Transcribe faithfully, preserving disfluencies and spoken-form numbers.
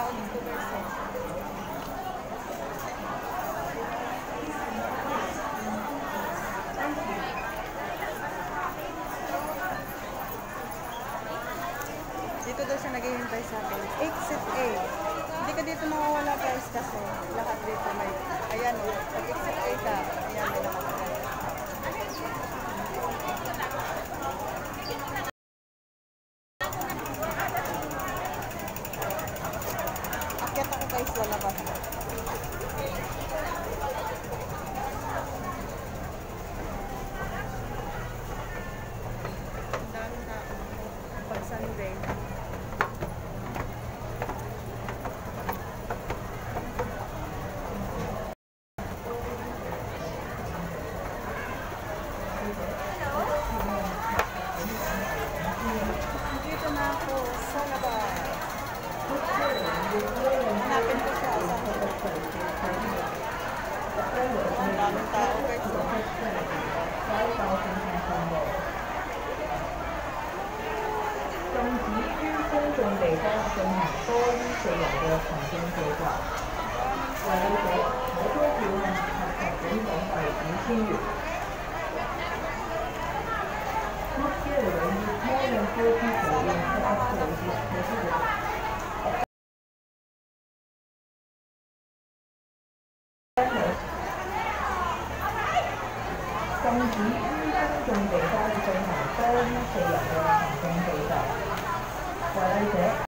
Dito daw siya naghihintay sa akin. Exit A. Hindi ka dito mawawala guys kasi lahat dito may, ayan o, pag exit A ka, ayan may nakalagay. Akyat ako guys sa labas. Ang daming tao. Pag Sunday. Dito na ako sa labas. Hanapin ko siya sa ang daming tao guys. 中级于公众地方進行多於四人嘅行政召集，為咗可多票項合合本港幣五千元。Not here will need more than four people in the upgrade is considered. 禁止於公眾地方進行多於四人嘅行政召集，為例者。